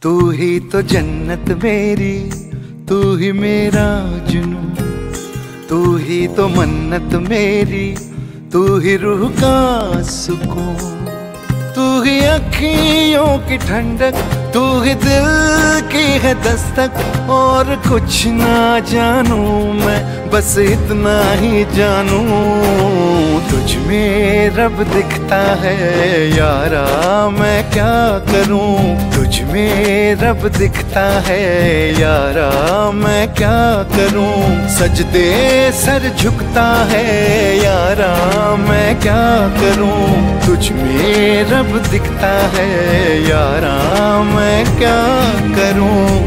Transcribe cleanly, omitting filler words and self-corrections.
तू ही तो जन्नत मेरी, तू ही मेरा जुनून, तू ही तो मन्नत मेरी, तू ही रूह का सुकून, तू ही अखियों की ठंडक, तू ही दिल की है दस्तक। और कुछ ना जानू मैं, बस इतना ही जानू, तुझ में रब दिखता है यारा, मैं क्या करूं। तुझ में रब दिखता है यारा, मैं क्या करूं। सजदे सर झुकता है यारा, मैं क्या करूं। तुझ में रब दिखता है यारा, मैं क्या करूं।